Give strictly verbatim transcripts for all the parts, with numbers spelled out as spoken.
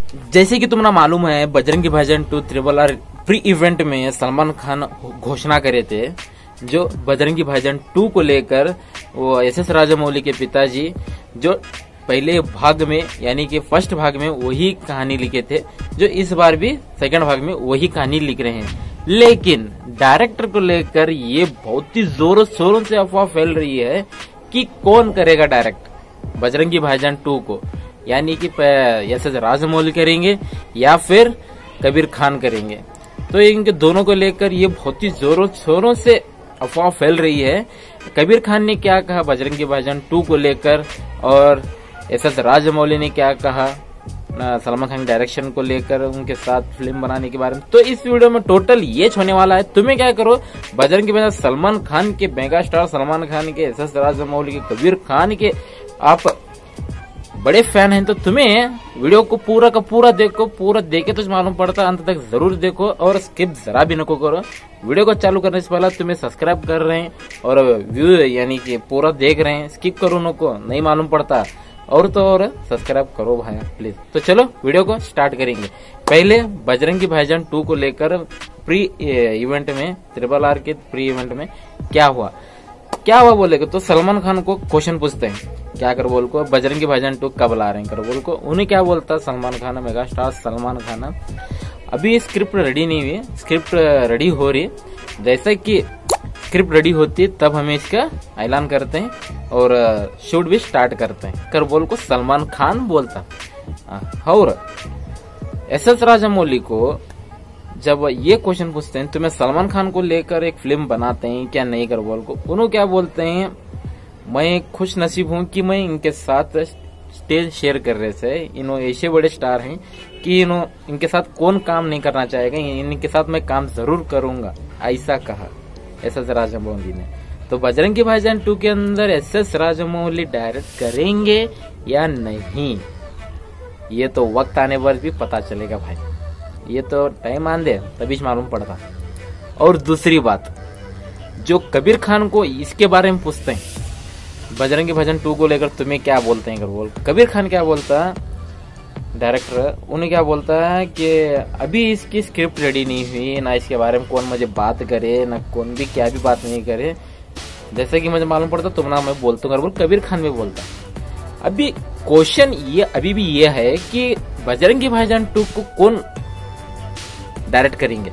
जैसे कि तुम्हें मालूम है, Bajrangi Bhaijaan two triple R pre event में सलमान खान घोषणा करे थे, जो बजरंगी भाईजान टू को लेकर वो एस एस राजामौली के पिताजी जो पहले भाग में यानी कि फर्स्ट भाग में वही कहानी लिखे थे, जो इस बार भी सेकंड भाग में वही कहानी लिख रहे हैं। लेकिन डायरेक्टर को लेकर ये बहुत ही जोरों शोरों से अफवाह फैल रही है कि कौन करेगा डायरेक्ट बजरंगी भाईजान टू को, यानी कि एस एस राजामौली करेंगे या फिर कबीर खान करेंगे। तो इनके दोनों को लेकर ये बहुत ही जोरों शोरों से अफवाह फैल रही है। कबीर खान ने क्या कहा बजरंगी भाईजान टू को लेकर, और एस एस राजामौली ने क्या कहा सलमान खान डायरेक्शन को लेकर उनके साथ फिल्म बनाने के बारे में। तो इस वीडियो में टोटल ये होने वाला है। तुम्हें क्या करो, बजरंगी भाईजान सलमान खान के मेगा स्टार सलमान खान के, एस एस राजामौली के, कबीर खान के आप बड़े फैन हैं तो तुम्हें वीडियो को पूरा का पूरा देखो, पूरा देखे तो मालूम पड़ता, अंत तक जरूर देखो और स्किप जरा भी नको करो। वीडियो को चालू करने से पहले तुम्हें सब्सक्राइब कर रहे हैं और व्यू यानी कि पूरा देख रहे हैं, स्किप करो नको नहीं मालूम पड़ता, और तो और सब्सक्राइब करो भाई प्लीज। तो चलो वीडियो को स्टार्ट करेंगे। पहले बजरंगी भाईजान टू को लेकर प्री इवेंट में, ट्रिपल आर के प्री इवेंट में क्या हुआ क्या हुआ बोलेगा तो सलमान खान को क्वेश्चन पूछते हैं, क्या कर बोल को बजरंगी भाईजान टू कब ला रहे हैं कर बोल को। उन्हें क्या बोलता सलमान खान, मेगा स्टार सलमान खान, अभी स्क्रिप्ट रेडी नहीं हुई, स्क्रिप्ट रेडी हो रही, जैसे कि स्क्रिप्ट रेडी होती है तब हमें इसका ऐलान करते हैं और शूट भी स्टार्ट करते हैं कर बोल को सलमान खान बोलता। और एस एस राजामौली को जब ये क्वेश्चन पूछते हैं तुम्हें सलमान खान को लेकर एक फिल्म बनाते हैं क्या नहीं कर बोल को, उन्होंने क्या बोलते हैं, मैं खुश नसीब हूँ कि मैं इनके साथ स्टेज शेयर कर रहे थे। इन्हों ऐसे बड़े स्टार हैं कि इन्हों इनके साथ कौन काम नहीं करना चाहेगा, इनके साथ मैं काम जरूर करूंगा, ऐसा कहा एस एस राजामौली ने। तो बजरंगी भाईजान टू के अंदर एस एस राजामौली डायरेक्ट करेंगे या नहीं, ये तो वक्त आने पर भी पता चलेगा भाई, ये तो टाइम आन दे तभी मालूम पड़ता। और दूसरी बात, जो कबीर खान को इसके बारे में पूछते हैं बजरंगी भाईजान टू को लेकर तुम्हें क्या बोलते हैं कर बोल, कबीर खान क्या बोलता डायरेक्टर, उन्हें क्या बोलता है कि अभी इसकी स्क्रिप्ट रेडी नहीं हुई, ना इसके बारे में कौन मुझे बात करे, ना कौन भी क्या भी बात नहीं करे, जैसे कि मुझे मालूम पड़ता तुम ना मैं बोलता हूँ, कबीर खान भी बोलता। अभी क्वेश्चन ये अभी भी ये है कि बजरंगी भाईजान टू को कौन डायरेक्ट करेंगे,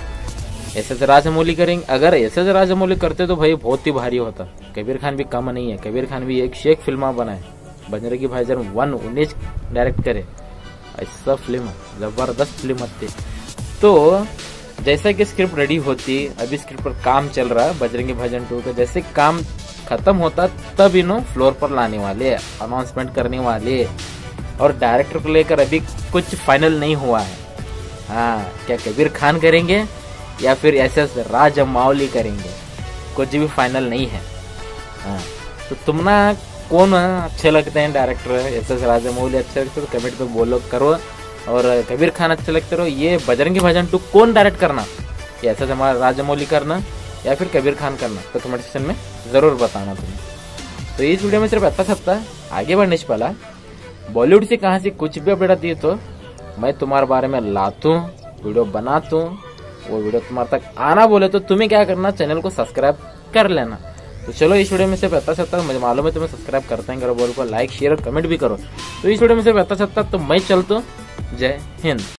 एस एस राजामौली करेंगे। अगर एस एस राजामौली करते तो भाई बहुत ही भारी होता, कबीर खान भी कम नहीं है, कबीर खान भी एक शेख फिल्म बनाए, बजरंगी भाईजान वन उन्नीस डायरेक्ट करे, ऐसा फिल्म जबरदस्त फिल्म आती। तो जैसा कि स्क्रिप्ट रेडी होती, अभी स्क्रिप्ट पर काम चल रहा है बजरंगी भाईजान टू का, जैसे काम खत्म होता तब इन्हों फ्लोर पर लाने वाले, अनाउंसमेंट करने वाले, और डायरेक्टर को लेकर अभी कुछ फाइनल नहीं हुआ है। हाँ, क्या कबीर खान करेंगे या फिर एस एस राजामौली करेंगे, कुछ भी फाइनल नहीं है। हाँ, तो तुम ना कौन अच्छे लगते हैं डायरेक्टर, एस एस राजामौली अच्छे लगते तो कमेंट पे बोलो करो, और कबीर खान अच्छे लगते रहो। ये बजरंगी भाईजान टू कौन डायरेक्ट करना, एस एस राजामौली करना या फिर कबीर खान करना, तो कमेंट सेक्शन में जरूर बताना तुम्हें। तो इस वीडियो में सिर्फ इतना सकता है, आगे बढ़ने से पहला बॉलीवुड से कहाँ से कुछ भी अपडेट दी तो मैं तुम्हारे बारे में लाता हूँ, वीडियो बनाता हूँ, वो वीडियो तुम्हारे तक आना बोले तो तुम्हें क्या करना, चैनल को सब्सक्राइब कर लेना। तो चलो इस वीडियो में सिर्फ इतना सकता, मुझे मालूम है तुम्हें सब्सक्राइब करते हैं, करो बोल को लाइक शेयर और कमेंट भी करो। तो इस वीडियो में सिर्फ इतना सकता, तो मैं चलता हूँ, जय हिंद।